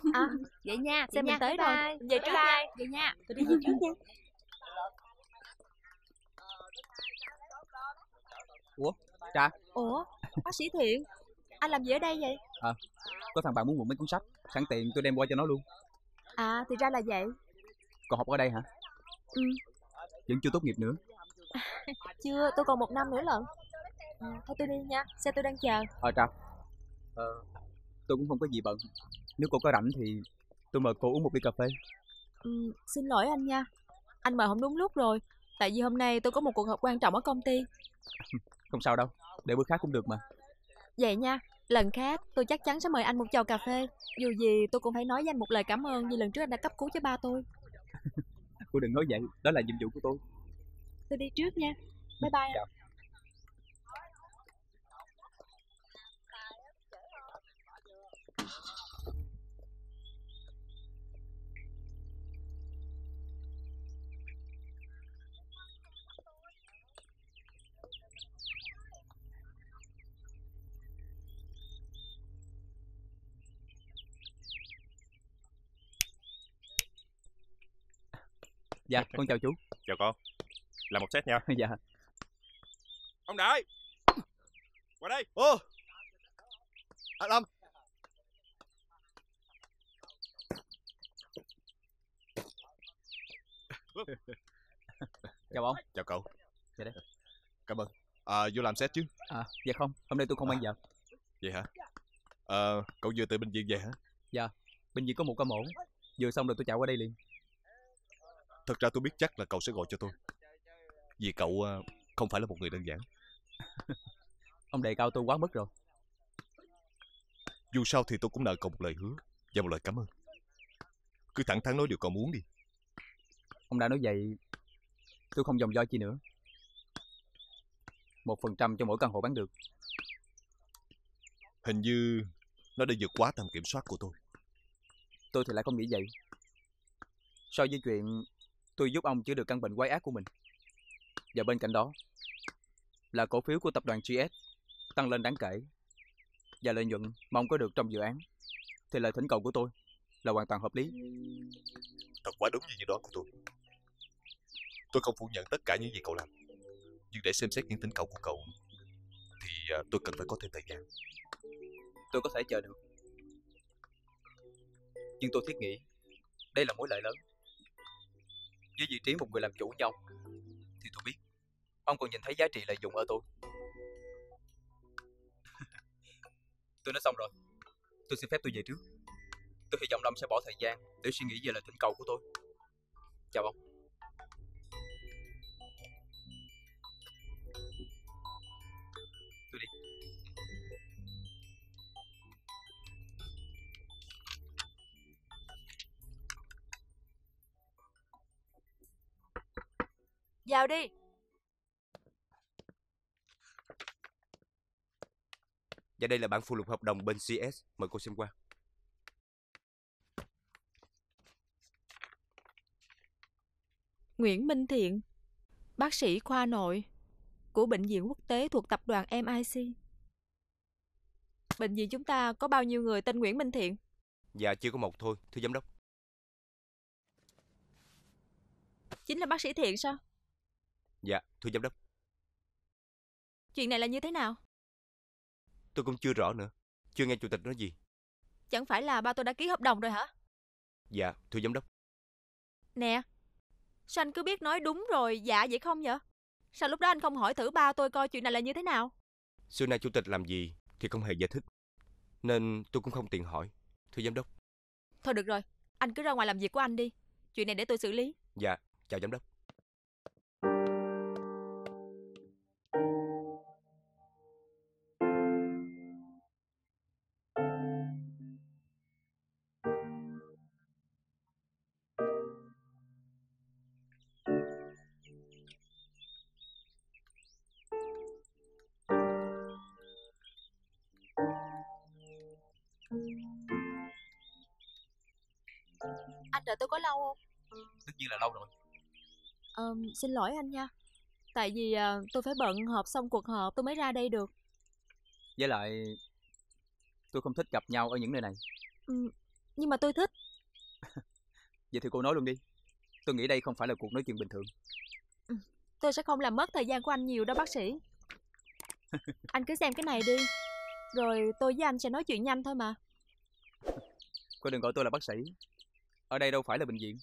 À, vậy nha, Xe mình tới bye rồi. bye. Về trước nha. Vậy nha. Tôi đi về trước nha. Ủa, Trà. Ủa, bác sĩ Thiện, anh làm gì ở đây vậy? Có thằng bạn muốn mượn mấy cuốn sách, sẵn tiện tôi đem qua cho nó luôn. À, thì ra là vậy. Còn học ở đây hả? Ừ, Vẫn chưa tốt nghiệp nữa. chưa, tôi còn 1 năm nữa lận. Thôi tôi đi nha, xe tôi đang chờ. Trà, tôi cũng không có gì bận. Nếu cô có rảnh thì tôi mời cô uống một ly cà phê. Xin lỗi anh nha, anh mời không đúng lúc rồi. Tại vì hôm nay tôi có một cuộc họp quan trọng ở công ty. Không sao đâu, để bữa khác cũng được mà. Vậy nha, lần khác tôi chắc chắn sẽ mời anh một chầu cà phê. Dù gì tôi cũng phải nói với anh một lời cảm ơn vì lần trước anh đã cấp cứu cho ba tôi. Cô đừng nói vậy, đó là nhiệm vụ của tôi. Tôi đi trước nha. Bye bye anh. Dạ, con chào chú. Chào con. Làm một set nha. Dạ. Ông Đại, qua đây. Anh Lâm. Chào ông. Chào cậu. Dạ đây. Cảm ơn. Vô làm set chứ? Dạ không, hôm nay tôi không ăn giờ. Vậy hả? Cậu vừa từ bệnh viện về hả? Dạ, bệnh viện có một ca mổ, vừa xong rồi tôi chạy qua đây liền. Thật ra tôi biết chắc là cậu sẽ gọi cho tôi, vì cậu không phải là một người đơn giản. Ông đề cao tôi quá mức rồi. Dù sao thì tôi cũng nợ cậu một lời hứa và một lời cảm ơn. Cứ thẳng thắn nói điều cậu muốn đi. Ông đã nói vậy, tôi không vòng vo chi nữa. 1% cho mỗi căn hộ bán được. Hình như nó đã vượt quá tầm kiểm soát của tôi. Tôi thì lại không nghĩ vậy. So với chuyện tôi giúp ông chữa được căn bệnh quái ác của mình, và bên cạnh đó là cổ phiếu của tập đoàn GS tăng lên đáng kể, và lợi nhuận mong có được trong dự án, thì lời thỉnh cầu của tôi là hoàn toàn hợp lý. Thật quá đúng như dự đoán của tôi. Tôi không phủ nhận tất cả những gì cậu làm, nhưng để xem xét những thỉnh cầu của cậu thì tôi cần phải có thêm thời gian. Tôi có thể chờ được, nhưng tôi thiết nghĩ đây là mối lợi lớn. Với vị trí một người làm chủ như ông, thì tôi biết ông còn nhìn thấy giá trị lợi dụng ở tôi. Tôi nói xong rồi, tôi xin phép tôi về trước. Tôi hy vọng Lâm sẽ bỏ thời gian để suy nghĩ về lời thỉnh cầu của tôi. Chào ông. Tôi đi. Vào đi. Và đây là bản phụ lục hợp đồng bên CS, mời cô xem qua. Nguyễn Minh Thiện, bác sĩ khoa nội của bệnh viện quốc tế thuộc tập đoàn MIC. Bệnh viện chúng ta có bao nhiêu người tên Nguyễn Minh Thiện? Dạ chưa có một thôi, thưa giám đốc. Chính là bác sĩ Thiện sao? Dạ, thưa giám đốc. Chuyện này là như thế nào? Tôi cũng chưa rõ nữa, chưa nghe chủ tịch nói gì. Chẳng phải là ba tôi đã ký hợp đồng rồi hả? Dạ, thưa giám đốc. Nè, sao anh cứ biết nói đúng rồi dạ vậy không vậy? Sao lúc đó anh không hỏi thử ba tôi coi chuyện này là như thế nào? Xưa nay chủ tịch làm gì thì không hề giải thích, nên tôi cũng không tiện hỏi, thưa giám đốc. Thôi được rồi, anh cứ ra ngoài làm việc của anh đi. Chuyện này để tôi xử lý. Dạ, chào giám đốc. Anh đợi tôi có lâu không? Tất nhiên là lâu rồi. Xin lỗi anh nha. Tại vì tôi phải bận họp xong cuộc họp tôi mới ra đây được. Với lại tôi không thích gặp nhau ở những nơi này. Nhưng mà tôi thích. Vậy thì cô nói luôn đi. Tôi nghĩ đây không phải là cuộc nói chuyện bình thường. Tôi sẽ không làm mất thời gian của anh nhiều đâu bác sĩ. Anh cứ xem cái này đi, rồi tôi với anh sẽ nói chuyện nhanh thôi mà. Cô đừng gọi tôi là bác sĩ. Ở đây đâu phải là bệnh viện.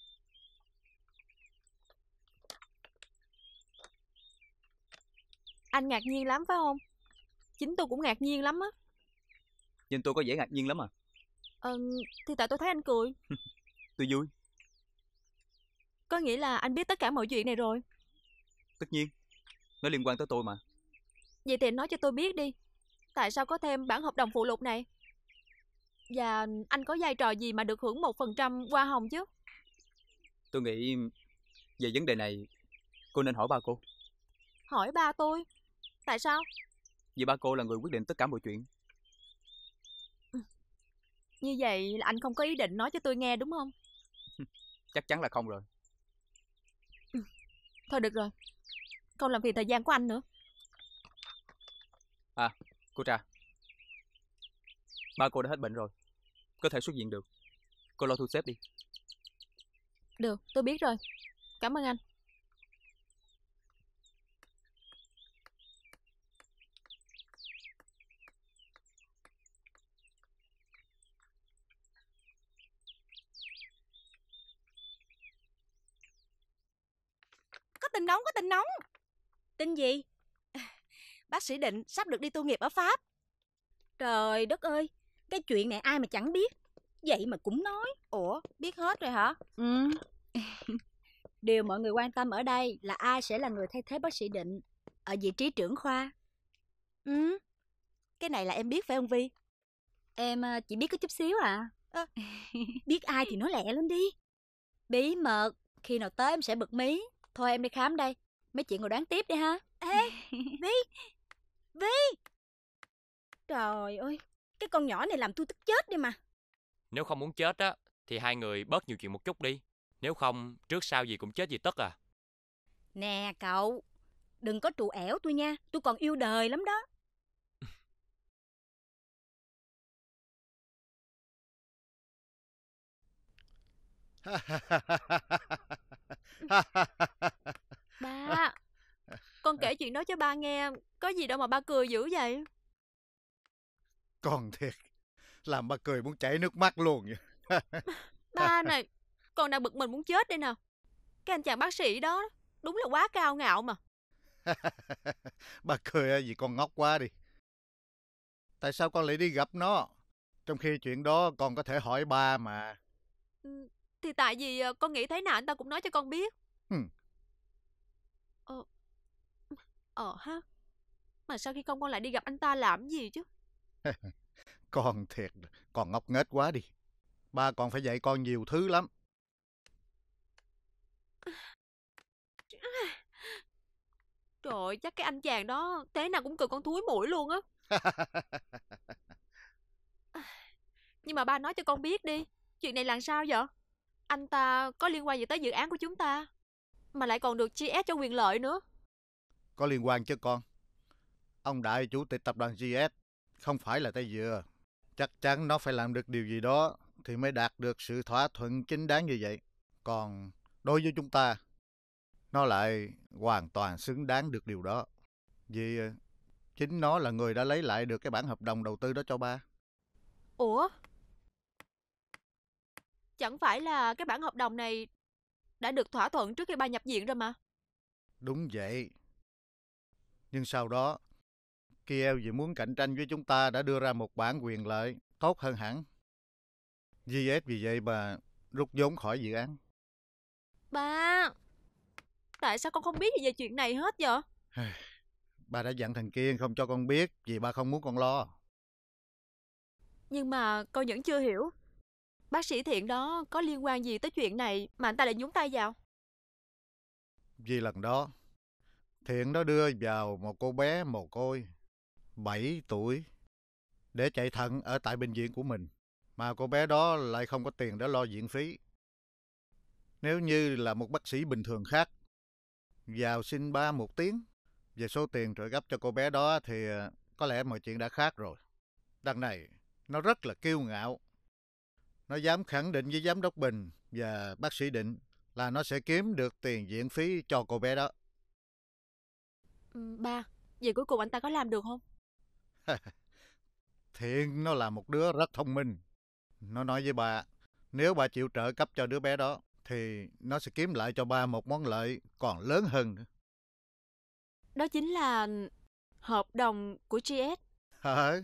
Anh ngạc nhiên lắm phải không? Chính tôi cũng ngạc nhiên lắm á. Nhưng tôi có vẻ ngạc nhiên lắm à. Thì tại tôi thấy anh cười. Tôi vui. Có nghĩa là anh biết tất cả mọi chuyện này rồi. Tất nhiên. Nó liên quan tới tôi mà. Vậy thì anh nói cho tôi biết đi, tại sao có thêm bản hợp đồng phụ lục này? Và anh có vai trò gì mà được hưởng 1% hoa hồng chứ? Tôi nghĩ về vấn đề này cô nên hỏi ba cô. Hỏi ba tôi? Tại sao? Vì ba cô là người quyết định tất cả mọi chuyện. Như vậy là anh không có ý định nói cho tôi nghe đúng không? Chắc chắn là không rồi. Thôi được rồi, không làm phiền thời gian của anh nữa. À, cô Trà, ba cô đã hết bệnh rồi, có thể xuất viện được. Cô lo thu xếp đi. Được, tôi biết rồi. Cảm ơn anh. Có tin nóng, có tin nóng. Tin gì? Bác sĩ Định sắp được đi tu nghiệp ở Pháp. Trời đất ơi, cái chuyện này ai mà chẳng biết. Vậy mà cũng nói. Ủa, biết hết rồi hả? Ừ. Điều mọi người quan tâm ở đây là ai sẽ là người thay thế bác sĩ Định ở vị trí trưởng khoa. Ừ, cái này là em biết phải không Vi? Em chỉ biết có chút xíu à. Biết ai thì nói lẹ lên đi. Bí mật, khi nào tới em sẽ bật mí. Thôi em đi khám đây, mấy chuyện ngồi đoán tiếp đi ha. Ê, Vi! Trời ơi, cái con nhỏ này làm tôi tức chết đi mà. Nếu không muốn chết á, thì hai người bớt nhiều chuyện một chút đi. Nếu không, trước sau gì cũng chết vì tất à. Nè cậu, đừng có trù ẻo tôi nha, tôi còn yêu đời lắm đó. Ba, con kể chuyện đó cho ba nghe, có gì đâu mà ba cười dữ vậy? Còn thiệt, làm ba cười muốn chảy nước mắt luôn vậy. Ba này, con đang bực mình muốn chết đây nè. Cái anh chàng bác sĩ đó, đúng là quá cao ngạo mà. Ba cười vì con ngốc quá đi. Tại sao con lại đi gặp nó? Trong khi chuyện đó con có thể hỏi ba mà. Thì tại vì con nghĩ thế nào anh ta cũng nói cho con biết. Ừ. Ha. Mà sao khi không con lại đi gặp anh ta làm gì chứ? Con thiệt, con ngốc nghếch quá đi. Ba còn phải dạy con nhiều thứ lắm. Trời ơi, chắc cái anh chàng đó thế nào cũng cười con thúi mũi luôn á. Nhưng mà ba nói cho con biết đi, chuyện này làm sao vậy? Anh ta có liên quan gì tới dự án của chúng ta, mà lại còn được chia ép cho quyền lợi nữa. Có liên quan chứ con. Ông đại chủ tịch tập đoàn GS không phải là tay dừa. Chắc chắn nó phải làm được điều gì đó thì mới đạt được sự thỏa thuận chính đáng như vậy. Còn đối với chúng ta, nó lại hoàn toàn xứng đáng được điều đó. Vì chính nó là người đã lấy lại được cái bản hợp đồng đầu tư đó cho ba. Ủa? Chẳng phải là cái bản hợp đồng này đã được thỏa thuận trước khi ba nhập viện rồi mà? Đúng vậy. Nhưng sau đó, Kiel vì muốn cạnh tranh với chúng ta đã đưa ra một bản quyền lợi tốt hơn hẳn. GS vì vậy mà rút vốn khỏi dự án. Ba, tại sao con không biết gì về chuyện này hết vậy? Ba đã dặn thằng Kiên không cho con biết vì ba không muốn con lo. Nhưng mà con vẫn chưa hiểu. Bác sĩ Thiện đó có liên quan gì tới chuyện này mà anh ta lại nhúng tay vào? Vì lần đó, Thiện nó đưa vào một cô bé mồ côi 7 tuổi để chạy thận ở tại bệnh viện của mình. Mà cô bé đó lại không có tiền để lo viện phí. Nếu như là một bác sĩ bình thường khác vào xin ba một tiếng về số tiền trợ cấp cho cô bé đó thì có lẽ mọi chuyện đã khác rồi. Đằng này nó rất là kiêu ngạo. Nó dám khẳng định với giám đốc Bình và bác sĩ Định là nó sẽ kiếm được tiền viện phí cho cô bé đó. Ba, vậy cuối cùng anh ta có làm được không? Thiện nó là một đứa rất thông minh. Nó nói với bà, nếu bà chịu trợ cấp cho đứa bé đó, thì nó sẽ kiếm lại cho ba một món lợi còn lớn hơn nữa. Đó chính là hợp đồng của GS. Hả?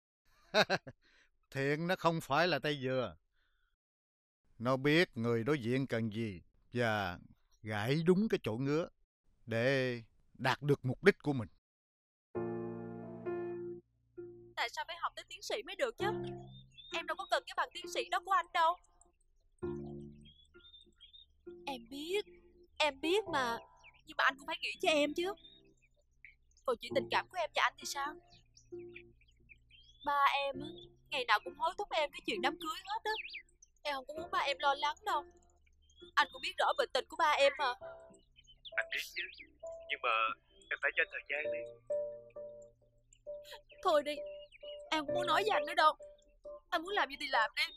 Thiện nó không phải là tay dừa. Nó biết người đối diện cần gì và gãi đúng cái chỗ ngứa để đạt được mục đích của mình. Tại sao phải học tới tiến sĩ mới được chứ? Em đâu có cần cái bằng tiến sĩ đó của anh đâu. Em biết mà. Nhưng mà anh cũng phải nghĩ cho em chứ. Còn chuyện tình cảm của em và anh thì sao? Ba em á, ngày nào cũng hối thúc em cái chuyện đám cưới hết á. Em không có muốn ba em lo lắng đâu. Anh cũng biết rõ bệnh tình của ba em mà. Anh biết chứ, nhưng mà em phải cho anh thời gian đi. Thôi đi, em không muốn nói với anh nữa đâu. Anh muốn làm gì thì làm đi.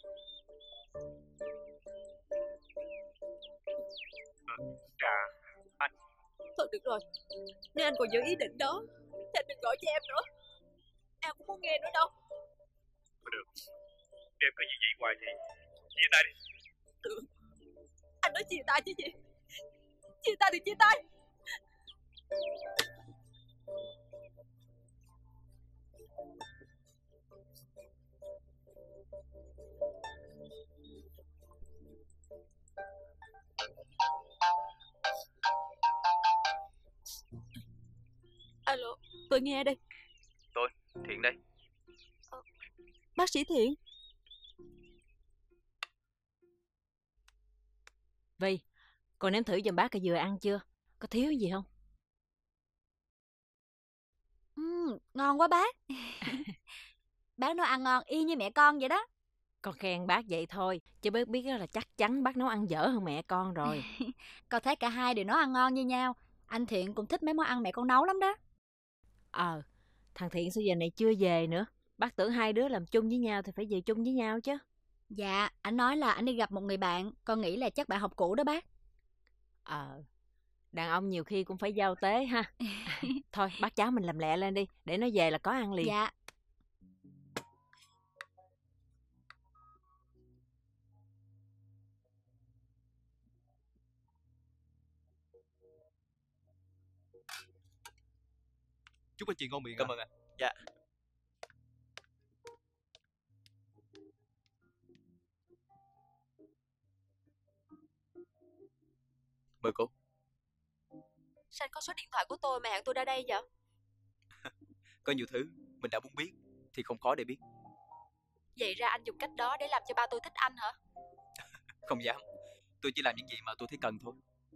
Trà, anh... Thôi được rồi, nếu anh còn giữ ý định đó thì anh đừng gọi cho em nữa. Em cũng muốn nghe nữa đâu. Được, em cứ như vậy hoài thì chia tay đi. Được, anh nói chia tay chứ gì. Chia tay thì chia tay. Alo, tôi nghe đây. Tôi, Thiện đây. Bác sĩ Thiện. Vi, con nếm thử giùm bác cà dừa ăn chưa? Có thiếu gì không? Ngon quá bác. Bác nấu ăn ngon y như mẹ con vậy đó. Con khen bác vậy thôi, chứ bác biết là chắc chắn bác nấu ăn dở hơn mẹ con rồi. Con thấy cả hai đều nấu ăn ngon như nhau. Anh Thiện cũng thích mấy món ăn mẹ con nấu lắm đó. Thằng Thiện sao giờ này chưa về nữa? Bác tưởng hai đứa làm chung với nhau thì phải về chung với nhau chứ. Dạ, anh nói là anh đi gặp một người bạn. Con nghĩ là chắc bạn học cũ đó bác. Đàn ông nhiều khi cũng phải giao tế ha. Thôi bác cháu mình làm lẹ lên đi, để nó về là có ăn liền. Dạ. Chúc anh chị ngon miệng. Cảm ơn anh. Dạ. Mời cô. Sao anh có số điện thoại của tôi mà hẹn tôi ra đây vậy? Có nhiều thứ mình đã muốn biết thì không khó để biết. Vậy ra anh dùng cách đó để làm cho ba tôi thích anh hả? Không dám. Tôi chỉ làm những gì mà tôi thấy cần thôi.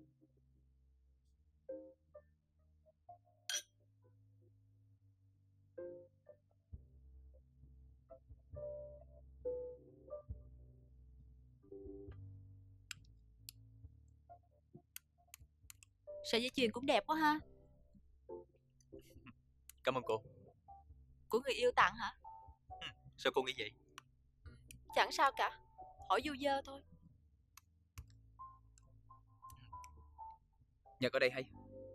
Sợi dây chuyền cũng đẹp quá ha. Cảm ơn cô. Của người yêu tặng hả? Sao cô nghĩ vậy? Chẳng sao cả, hỏi du dơ thôi. Nhạc ở đây hay.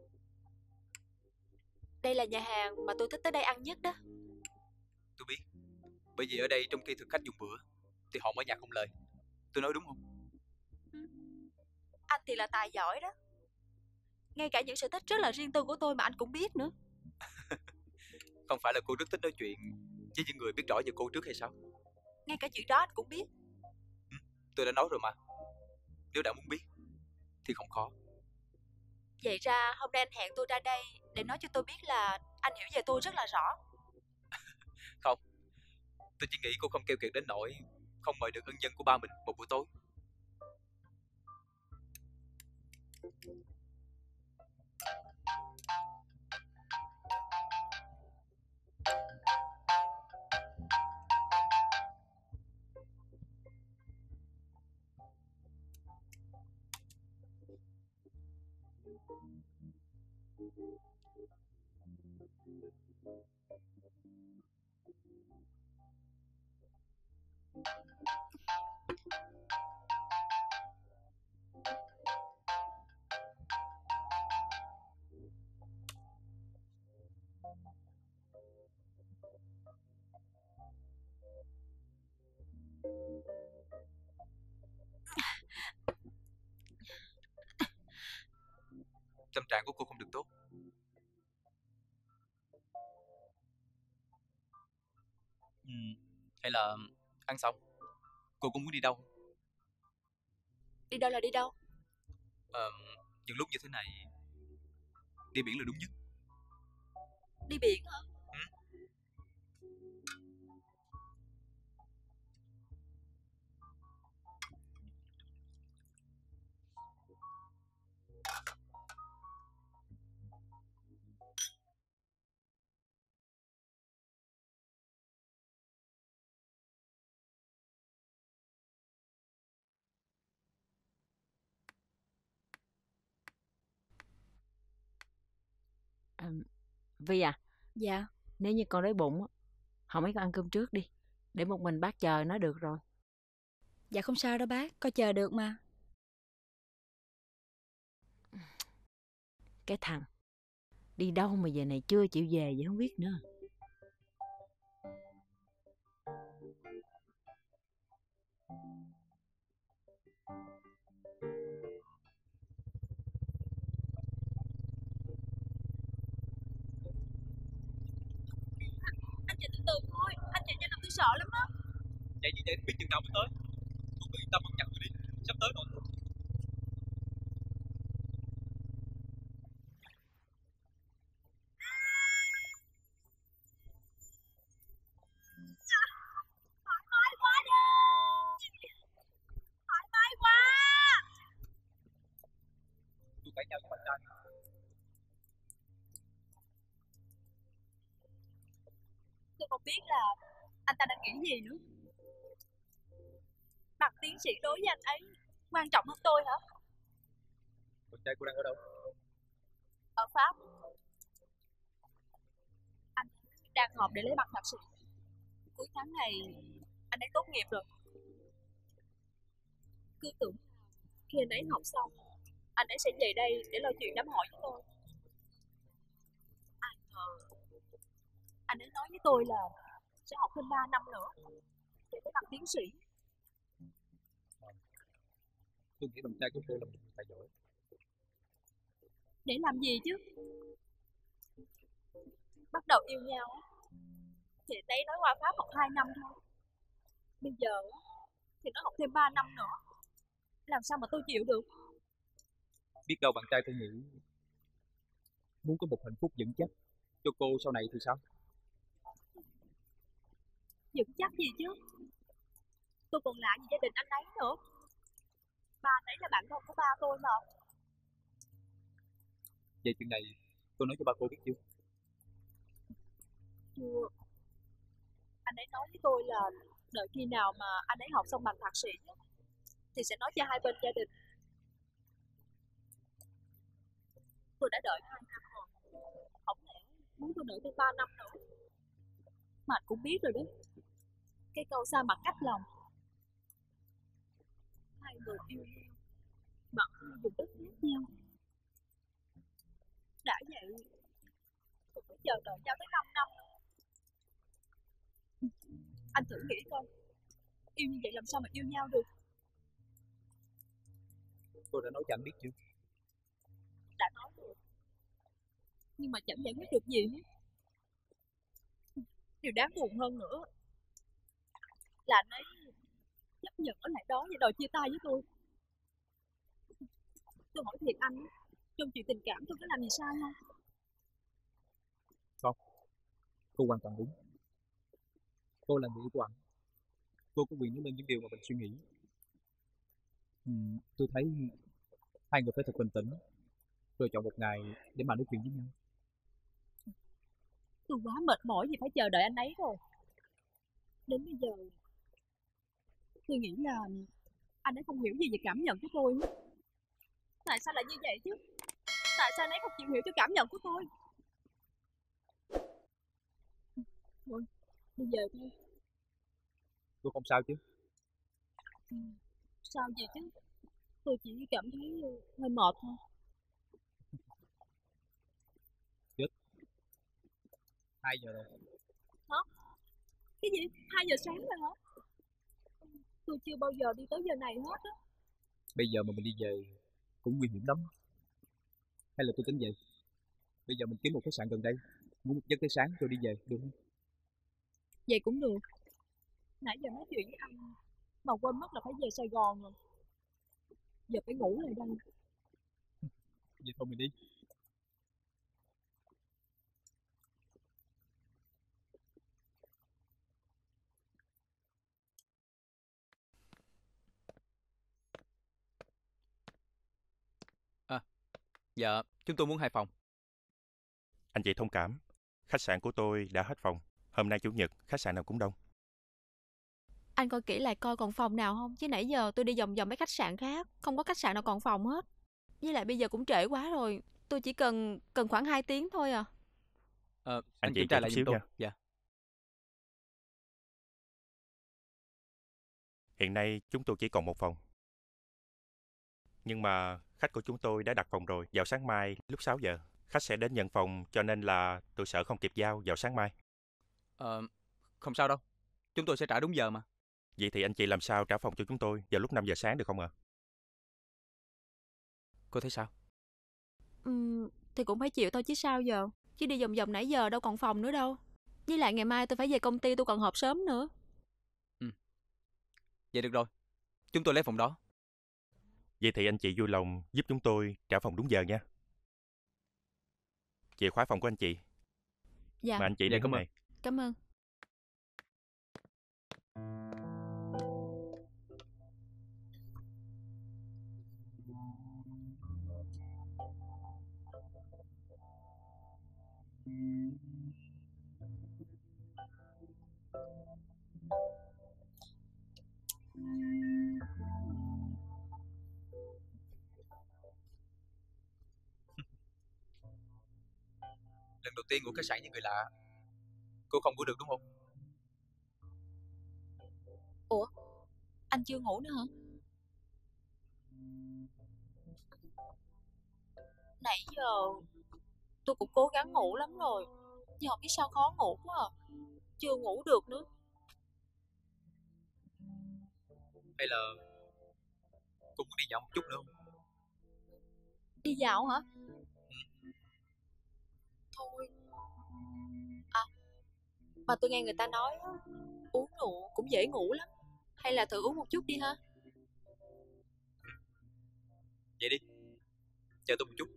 Đây là nhà hàng mà tôi thích tới đây ăn nhất đó. Tôi biết. Bởi vì ở đây trong khi thực khách dùng bữa thì họ mở nhạc không lời. Tôi nói đúng không? Anh thì là tài giỏi đó. Ngay cả những sở thích rất là riêng tư của tôi mà anh cũng biết nữa. Không phải là cô rất thích nói chuyện với những người biết rõ về cô trước hay sao? Ngay cả chuyện đó anh cũng biết. Tôi đã nói rồi mà. Nếu đã muốn biết thì không khó. Vậy ra hôm nay anh hẹn tôi ra đây để nói cho tôi biết là anh hiểu về tôi rất là rõ. Không. Tôi chỉ nghĩ cô không keo kiệt đến nỗi không mời được ân nhân của ba mình một buổi tối. Tâm trạng của cô không được tốt. Hay là ăn xong cô cũng muốn đi đâu? Đi đâu là đi đâu? Những lúc như thế này đi biển là đúng nhất. Đi biển hả? Vi à, Dạ. nếu như con đói bụng á, không mấy con ăn cơm trước đi, để một mình bác chờ nó được rồi. Dạ không sao đâu bác, con chờ được mà. Cái thằng đi đâu mà giờ này chưa chịu về vậy không biết nữa. Anh chị từ từ thôi, anh chị nhanh làm tôi sợ lắm á. Chạy như vậy biết chừng nào mới tới. Cô cứ yên tâm ăn chặt rồi đi, sắp tới rồi. Thoải mái quá đi. Thoải mái quá. Tôi phải nhau với bạn trai. Tôi không biết là anh ta đang nghĩ gì nữa. Bằng tiến sĩ đối với anh ấy quan trọng hơn tôi hả? Bạn trai cô đang ở đâu? Ở Pháp. Anh đang họp để lấy bằng thạc sĩ. Cuối tháng này anh ấy tốt nghiệp rồi. Cứ tưởng khi anh ấy học xong, anh ấy sẽ về đây để lo chuyện đám hỏi với tôi. Ai ngờ anh ấy nói với tôi là sẽ học thêm 3 năm nữa để lấy bằng tiến sĩ. Tôi nghĩ bạn trai của cô là một người tài giỏi. Để làm gì chứ? Bắt đầu yêu nhau thì anh ấy nói qua Pháp học 2 năm thôi. Bây giờ thì nó học thêm 3 năm nữa. Làm sao mà tôi chịu được? Biết đâu bạn trai cô nghĩ muốn có một hạnh phúc vững chắc cho cô sau này thì sao? Vững chắc gì chứ? Tôi còn lạ gì gia đình anh ấy nữa. Ba anh ấy là bạn thân của ba tôi mà. Vậy chuyện này tôi nói cho ba cô biết chưa? Chưa. Anh ấy nói với tôi là đợi khi nào mà anh ấy học xong bằng thạc sĩ thì sẽ nói cho hai bên gia đình. Tôi đã đợi 2 năm rồi. Không lẽ muốn tôi đợi thêm 3 năm nữa? Mà anh cũng biết rồi đó. Cái câu xa mặt cách lòng. Hai người yêu nhau mà không dùng đất khác nhau. Đã vậy cũng phải chờ đợi nhau tới 5 năm. Anh thử nghĩ coi, yêu như vậy làm sao mà yêu nhau được? Tôi đã nói cho anh biết chưa? Đã nói rồi, nhưng mà chẳng giải quyết được gì hết. Điều đáng buồn hơn nữa là anh ấy chấp nhận ở lại đó và đòi chia tay với tôi. Tôi hỏi thiệt anh, trong chuyện tình cảm tôi có làm gì sai không? Không, cô hoàn toàn đúng. Cô là người yêu của anh. Cô có quyền nói lên những điều mà mình suy nghĩ. Tôi thấy hai người phải thật bình tĩnh rồi chọn một ngày để mà nói chuyện với nhau. Tôi quá mệt mỏi vì phải chờ đợi anh ấy rồi. Đến bây giờ tôi nghĩ là anh ấy không hiểu gì về cảm nhận của tôi hết. Tại sao lại như vậy chứ? Tại sao anh ấy không chịu hiểu cho cảm nhận của tôi? Thôi, bây giờ thôi. Cô không sao chứ? Sao vậy chứ? Tôi chỉ cảm thấy hơi mệt thôi. Chết. 2 giờ rồi. Hả? Cái gì? 2 giờ sáng rồi hả? Tôi chưa bao giờ đi tới giờ này hết á. Bây giờ mà mình đi về cũng nguy hiểm lắm. Hay là tôi tính vậy. Bây giờ mình kiếm một khách sạn gần đây, ngủ một giấc tới sáng rồi đi về, được không? Vậy cũng được. Nãy giờ nói chuyện với anh mà quên mất là phải về Sài Gòn rồi. Giờ phải ngủ lại đây. Vậy thôi mình đi. Dạ, chúng tôi muốn 2 phòng. Anh chị thông cảm, khách sạn của tôi đã hết phòng. Hôm nay Chủ nhật, khách sạn nào cũng đông. Anh coi kỹ lại coi còn phòng nào không, chứ nãy giờ tôi đi vòng vòng mấy khách sạn khác, không có khách sạn nào còn phòng hết. Với lại bây giờ cũng trễ quá rồi, tôi chỉ cần khoảng 2 tiếng thôi à. Anh chị kiểm tra chờ lại chút giùm xíu tôi. nha. Dạ. Hiện nay chúng tôi chỉ còn một phòng. Nhưng mà khách của chúng tôi đã đặt phòng rồi. Vào sáng mai lúc 6 giờ, khách sẽ đến nhận phòng, cho nên là tôi sợ không kịp giao vào sáng mai. Không sao đâu. Chúng tôi sẽ trả đúng giờ mà. Vậy thì anh chị làm sao trả phòng cho chúng tôi vào lúc 5 giờ sáng được không ạ? Cô thấy sao? Thì cũng phải chịu thôi chứ sao giờ. Chứ đi vòng vòng nãy giờ đâu còn phòng nữa đâu. Với lại ngày mai tôi phải về công ty, tôi còn họp sớm nữa. Vậy được rồi. Chúng tôi lấy phòng đó. Vậy thì anh chị vui lòng giúp chúng tôi trả phòng đúng giờ nha. Chìa khóa phòng của anh chị. Dạ. Mà anh chị Dạ, đây cảm hôm ơn. nay. Cảm ơn. Lần đầu tiên ngủ khách sạn với người lạ, cô không ngủ được đúng không? Ủa, anh chưa ngủ nữa hả? Nãy giờ tôi cũng cố gắng ngủ lắm rồi, nhưng không biết sao khó ngủ quá à. Chưa ngủ được nữa. Hay là cô muốn đi dạo một chút nữa không? Đi dạo hả? Thôi. À, mà tôi nghe người ta nói á, uống rượu cũng dễ ngủ lắm. Hay là thử uống một chút đi ha? Vậy đi. Chờ tôi một chút.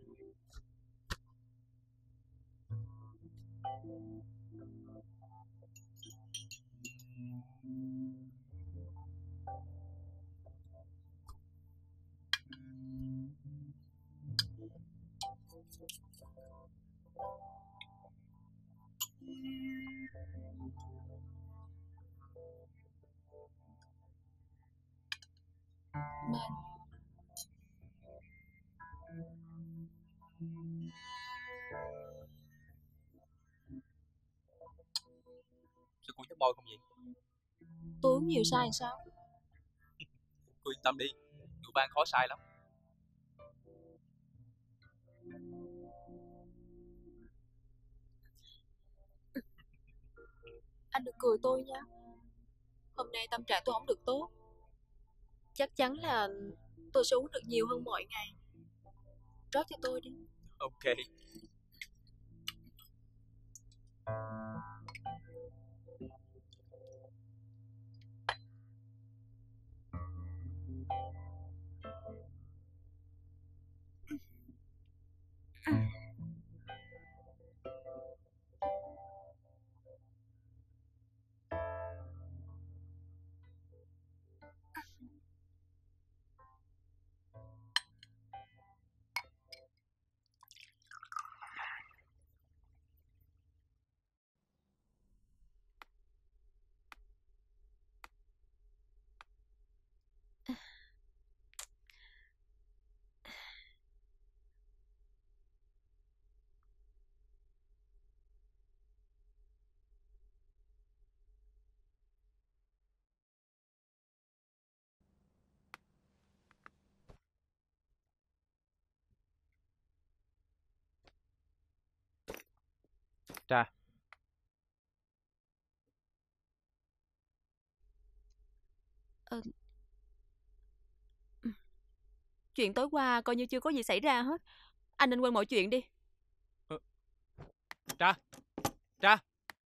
Mệt. Sao cô nhấp môi không vậy? Tôi uống nhiều sai sao? Cô yên tâm đi. Rượu vang khó sai lắm. Anh đừng cười tôi nha. Hôm nay tâm trạng tôi không được tốt. Chắc chắn là tôi sẽ uống được nhiều hơn mọi ngày. Rót cho tôi đi. Ok. Tra. Chuyện tối qua coi như chưa có gì xảy ra hết. Anh nên quên mọi chuyện đi. Tra. Tra.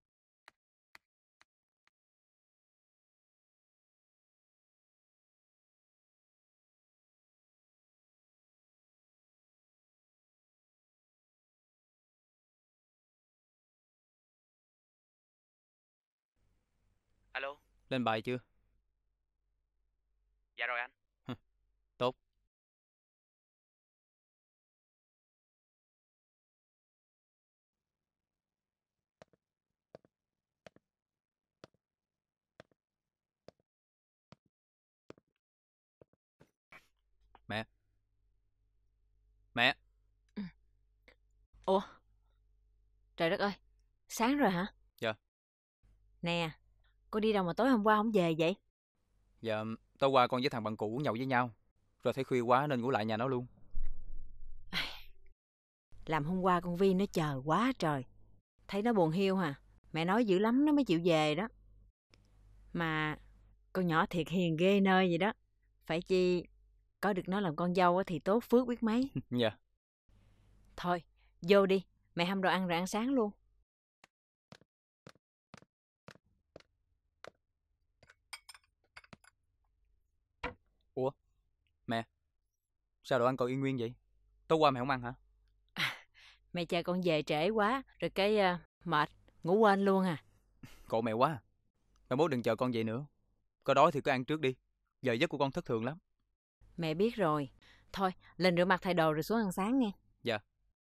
Alo. Lên bài chưa? Dạ rồi anh. Tốt. Mẹ. Mẹ. Ủa? Trời đất ơi, sáng rồi hả? Dạ. Nè, con đi đâu mà tối hôm qua không về vậy? Dạ, tối qua con với thằng bạn cũ nhậu với nhau, rồi thấy khuya quá nên ngủ lại nhà nó luôn. Làm hôm qua con Vi nó chờ quá trời. Thấy nó buồn hiu hả? Mẹ nói dữ lắm nó mới chịu về đó. Mà con nhỏ thiệt hiền ghê nơi vậy đó. Phải chi có được nó làm con dâu thì tốt phước biết mấy. Dạ. Thôi, vô đi. Mẹ hâm đồ ăn rồi ăn sáng luôn. Ủa? Mẹ, sao đồ ăn còn y nguyên vậy? Tối qua mẹ không ăn hả? Mẹ chờ con về trễ quá. Rồi cái mệt, ngủ quên luôn à. Cậu mẹ quá. Mẹ mốt đừng chờ con vậy nữa. Có đói thì cứ ăn trước đi. Giờ giấc của con thất thường lắm. Mẹ biết rồi. Thôi, lên rửa mặt thay đồ rồi xuống ăn sáng nghe. Dạ.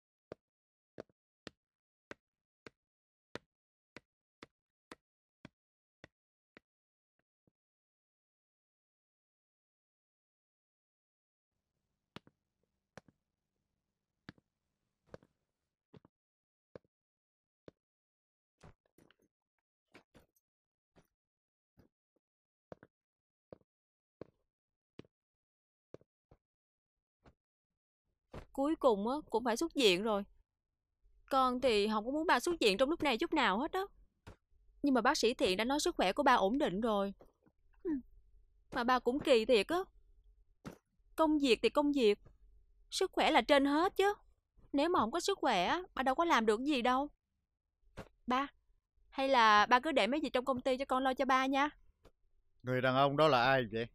Cuối cùng á cũng phải xuất viện rồi. Con thì không có muốn ba xuất viện trong lúc này chút nào hết á. Nhưng mà bác sĩ Thiện đã nói sức khỏe của ba ổn định rồi. Mà ba cũng kỳ thiệt á. Công việc thì công việc, sức khỏe là trên hết chứ. Nếu mà không có sức khỏe, ba đâu có làm được gì đâu. Ba, hay là ba cứ để mấy việc trong công ty cho con lo cho ba nha. Người đàn ông đó là ai vậy?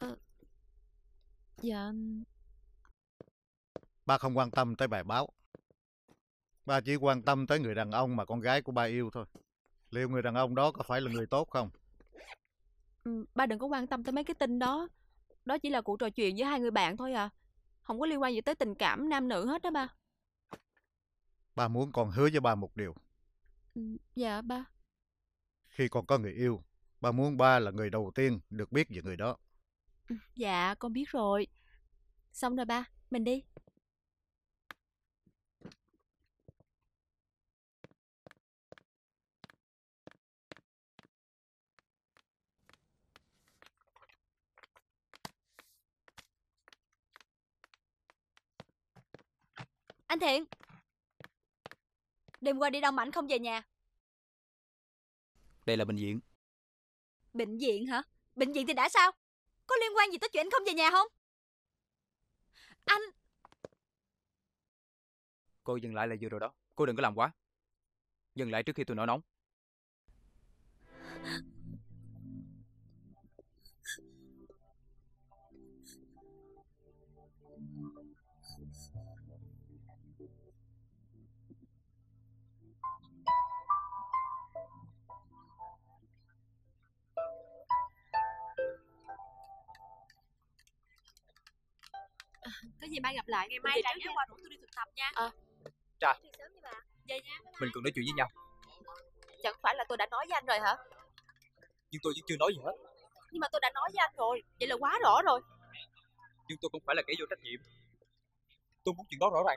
Dạ... Ba không quan tâm tới bài báo. Ba chỉ quan tâm tới người đàn ông mà con gái của ba yêu thôi. Liệu người đàn ông đó có phải là người tốt không? Ba đừng có quan tâm tới mấy cái tin đó. Đó chỉ là cuộc trò chuyện với hai người bạn thôi à. Không có liên quan gì tới tình cảm nam nữ hết đó ba. Ba muốn con hứa với ba một điều. Dạ ba. Khi con có người yêu, ba muốn ba là người đầu tiên được biết về người đó. Dạ con biết rồi. Xong rồi ba, mình đi. Anh Thiện, đêm qua đi đâu mà anh không về nhà? Đây là bệnh viện. Bệnh viện hả? Bệnh viện thì đã sao? Có liên quan gì tới chuyện anh không về nhà không? Anh... Cô dừng lại là vừa rồi đó. Cô đừng có làm quá. Dừng lại trước khi tôi nổi nóng. Có gì mai gặp lại. Ngày mai là nhớ qua rủ tôi đi thực tập nha. Trà, Đi sớm đi bà. Về nha. mình cần nói chuyện với nhau. Chẳng phải là tôi đã nói với anh rồi hả? Nhưng tôi vẫn chưa nói gì hết. Nhưng mà tôi đã nói với anh rồi. Vậy là quá rõ rồi. Nhưng tôi không phải là kẻ vô trách nhiệm. Tôi muốn chuyện đó rõ ràng.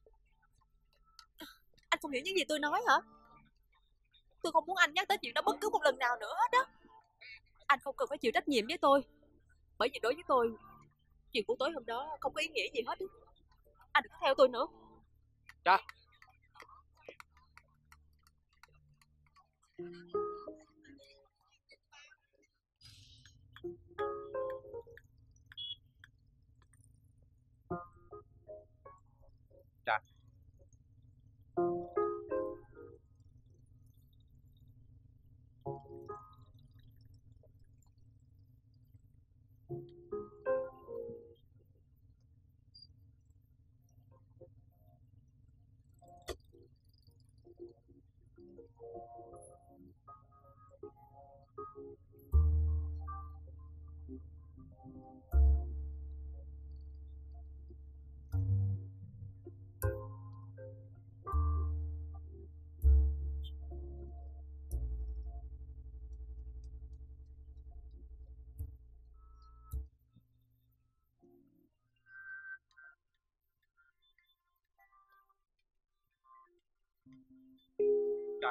Anh không hiểu những gì tôi nói hả? Tôi không muốn anh nhắc tới chuyện đó bất cứ một lần nào nữa hết á. Anh không cần phải chịu trách nhiệm với tôi. Bởi vì đối với tôi, chuyện của tối hôm đó không có ý nghĩa gì hết á. Anh đừng có theo tôi nữa. Trà. Dạ. Dạ.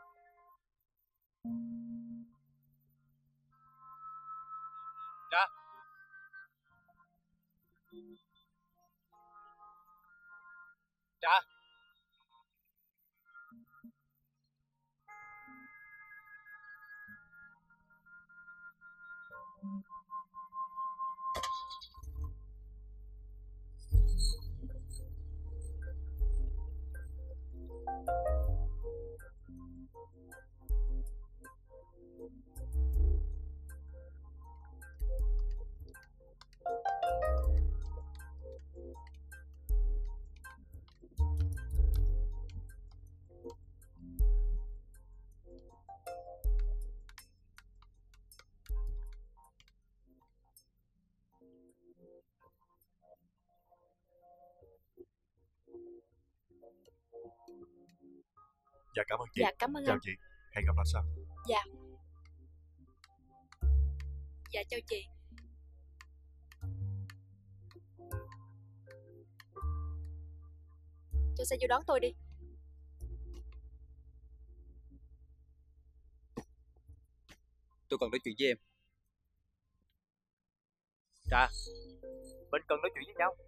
Dạ. Dạ. Dạ cảm ơn chị. Dạ cảm ơn Chào anh. chị. Hẹn gặp lại sau. Dạ. Dạ chào chị. Cho xe vô đón tôi đi. Tôi cần nói chuyện với em. Dạ. Mình cần nói chuyện với nhau.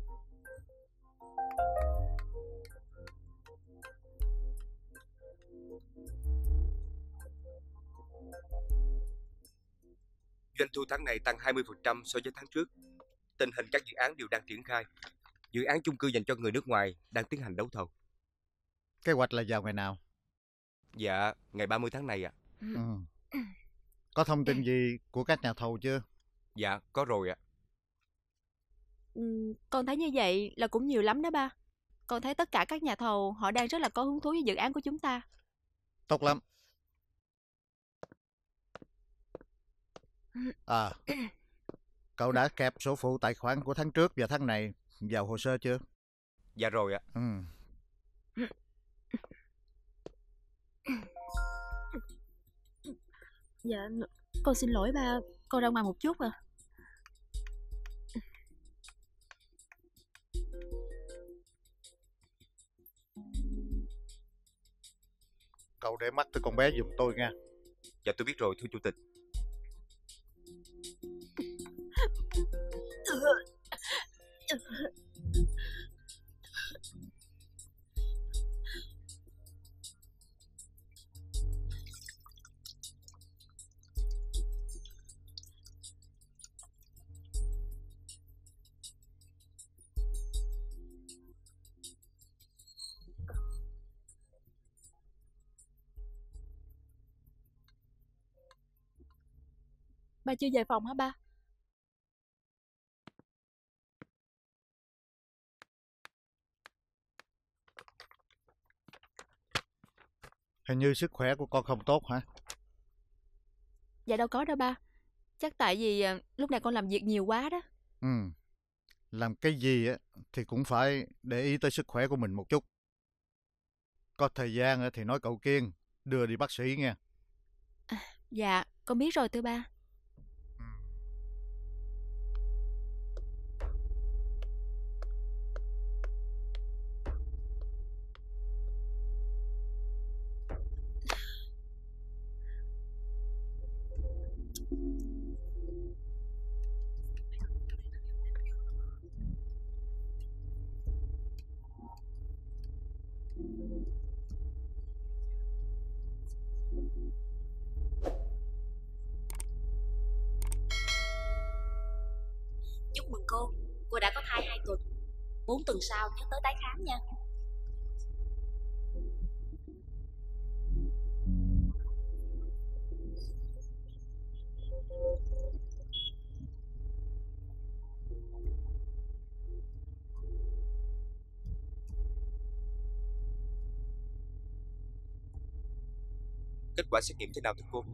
Doanh thu tháng này tăng 20% so với tháng trước. Tình hình các dự án đều đang triển khai. Dự án chung cư dành cho người nước ngoài đang tiến hành đấu thầu. Kế hoạch là vào ngày nào? Dạ, ngày 30 tháng này ạ. Ừ. Có thông tin gì của các nhà thầu chưa? Dạ, có rồi ạ. Con thấy như vậy là cũng nhiều lắm đó ba. Con thấy tất cả các nhà thầu họ đang rất là có hứng thú với dự án của chúng ta. Tốt lắm. À, cậu đã kẹp số phụ tài khoản của tháng trước và tháng này vào hồ sơ chưa? Dạ rồi ạ. Ừ. Dạ, con xin lỗi ba, con ra ngoài một chút à. Cậu để mắt tới con bé giùm tôi nha. Dạ tôi biết rồi thưa chủ tịch. Ba chưa về phòng hả ba? Hình như sức khỏe của con không tốt hả? Dạ đâu có đâu ba. Chắc tại vì lúc này con làm việc nhiều quá đó. Ừ. Làm cái gì á thì cũng phải để ý tới sức khỏe của mình một chút. Có thời gian thì nói cậu Kiên đưa đi bác sĩ nha. Dạ, con biết rồi thưa ba. 4 tuần sau nhớ tới tái khám nha. Kết quả xét nghiệm thế nào thưa cô?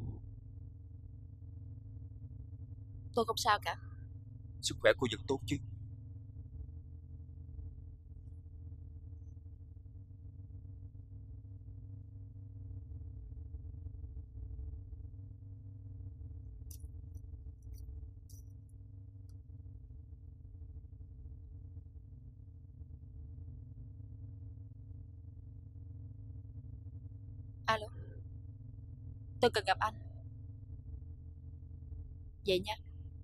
Tôi không sao cả. Sức khỏe cô vẫn tốt chứ? Alo, tôi cần gặp anh. Vậy nha.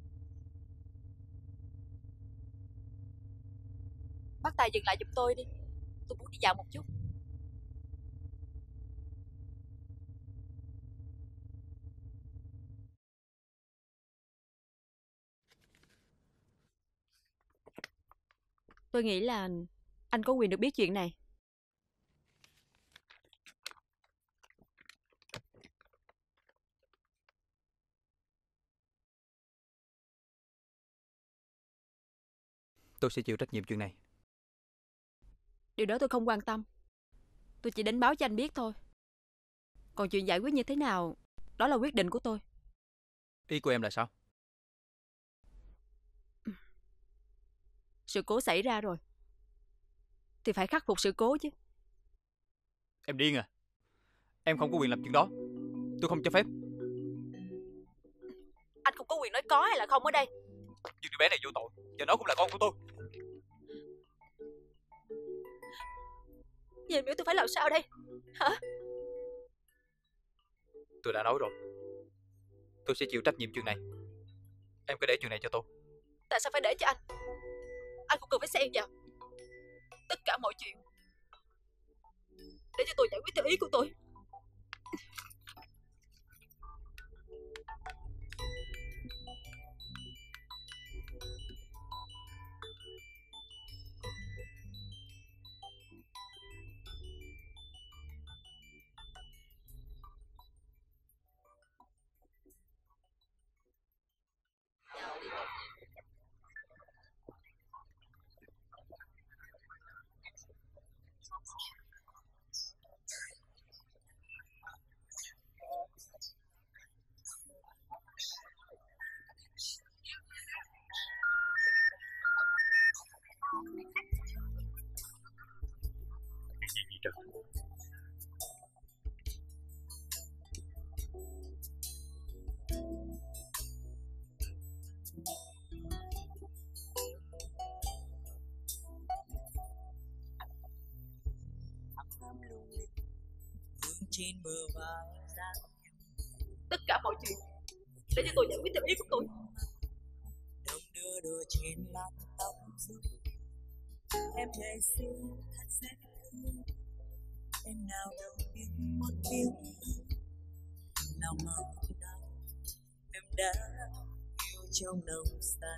Bác Tài dừng lại giùm tôi đi. Tôi muốn đi dạo một chút. Tôi nghĩ là anh có quyền được biết chuyện này. Tôi sẽ chịu trách nhiệm chuyện này. Điều đó tôi không quan tâm. Tôi chỉ đến báo cho anh biết thôi. Còn chuyện giải quyết như thế nào, đó là quyết định của tôi. Ý của em là sao? Sự cố xảy ra rồi thì phải khắc phục sự cố chứ. Em điên à? Em không có quyền làm chuyện đó. Tôi không cho phép. Anh không có quyền nói có hay là không ở đây. Nhưng đứa bé này vô tội, và nó cũng là con của tôi. Vậy biểu tôi phải làm sao đây? Hả? Tôi đã nói rồi, tôi sẽ chịu trách nhiệm chuyện này. Em cứ để chuyện này cho tôi. Tại sao phải để cho anh? Anh không cần phải xen vào. Tất cả mọi chuyện để cho tôi giải quyết theo ý của tôi. Tất cả mọi chuyện để cho tôi giải quyết theo ý của tôi. Em ngày xưa thật dễ thương, em nào đâu biết một tiếng nào mà đau em đã yêu trong nồng xa.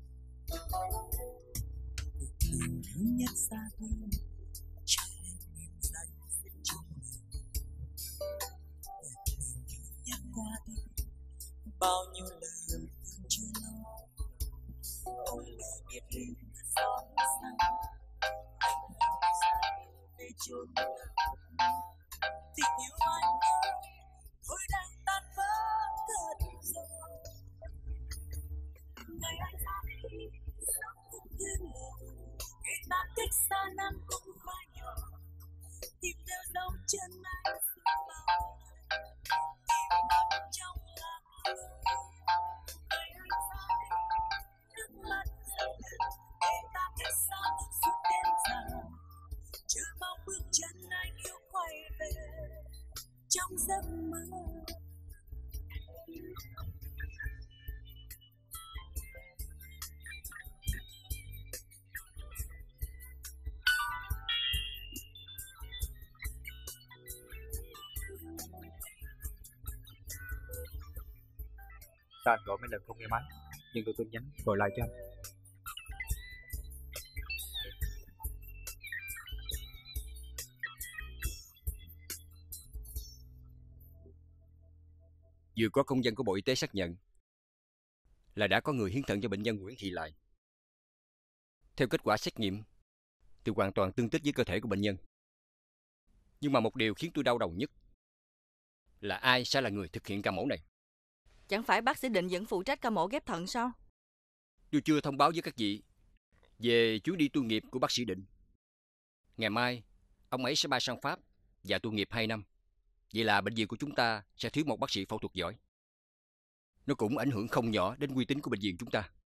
Cuộc tình thứ nhất xa đi cho em niềm danh dứt trong mình. Cuộc tình thứ nhất qua đi bao nhiêu lời yêu thương chưa nói, ôi lời biệt ly thật xót xa. Về chốn tình yêu anh thôi đang tan vỡ thật rồi. Ngày anh ra đi sao cũng thêm lời, người ta cách xa năm cũng phai nhỏ, tìm theo dấu chân anh bao lời, tìm đắm trong lãng quên. Ngày anh ra đi nước mắt rơi lệ, người ta cách xa suốt đêm dài, chờ mong bước chân anh yêu quay về trong giấc mơ. Sao anh gọi mấy lần không nghe máy, nhưng tôi tin nhắn gọi lại cho anh. vừa có công dân của Bộ Y tế xác nhận là đã có người hiến thận cho bệnh nhân Nguyễn Thị Lại. Theo kết quả xét nghiệm thì hoàn toàn tương thích với cơ thể của bệnh nhân. Nhưng mà một điều khiến tôi đau đầu nhất là ai sẽ là người thực hiện ca mổ này. Chẳng phải bác sĩ Định vẫn phụ trách ca mổ ghép thận sao? Tôi chưa thông báo với các vị về chuyến đi tu nghiệp của bác sĩ Định. Ngày mai, ông ấy sẽ bay sang Pháp và tu nghiệp 2 năm. Vậy là bệnh viện của chúng ta sẽ thiếu một bác sĩ phẫu thuật giỏi. Nó cũng ảnh hưởng không nhỏ đến uy tín của bệnh viện chúng ta.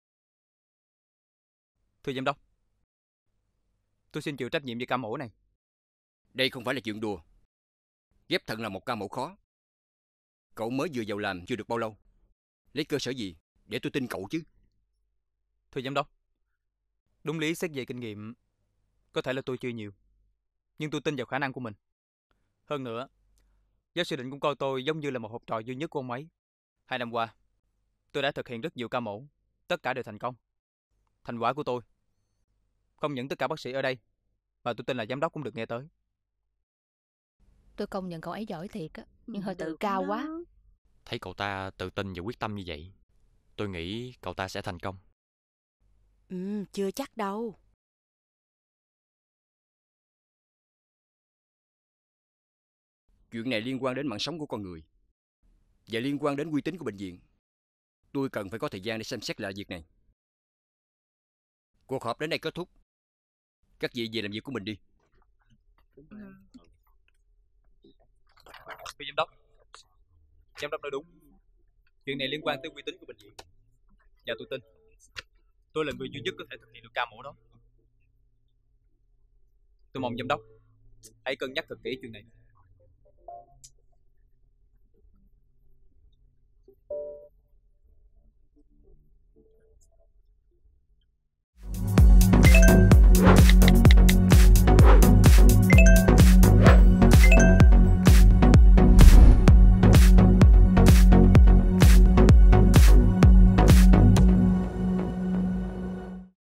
Thưa giám đốc, tôi xin chịu trách nhiệm về ca mổ này. Đây không phải là chuyện đùa. Ghép thận là một ca mổ khó. Cậu mới vừa vào làm chưa được bao lâu. Lấy cơ sở gì để tôi tin cậu chứ? Thưa giám đốc, đúng lý xét về kinh nghiệm, có thể là tôi chưa nhiều, nhưng tôi tin vào khả năng của mình. Hơn nữa, giáo sư Định cũng coi tôi giống như là một học trò duy nhất của ông ấy. 2 năm qua, tôi đã thực hiện rất nhiều ca mổ, tất cả đều thành công. Thành quả của tôi, không những tất cả bác sĩ ở đây, mà tôi tin là giám đốc cũng được nghe tới. Tôi công nhận cậu ấy giỏi thiệt á, nhưng hơi tự cao quá. Thấy cậu ta tự tin và quyết tâm như vậy, tôi nghĩ cậu ta sẽ thành công. Chưa chắc đâu. Chuyện này liên quan đến mạng sống của con người và liên quan đến uy tín của bệnh viện. Tôi cần phải có thời gian để xem xét lại việc này. Cuộc họp đến đây kết thúc. Các vị về làm việc của mình đi. Thưa giám đốc nói đúng. Chuyện này liên quan tới uy tín của bệnh viện, và tôi tin tôi là người duy nhất có thể thực hiện được ca mổ đó. Tôi mong giám đốc hãy cân nhắc thật kỹ chuyện này.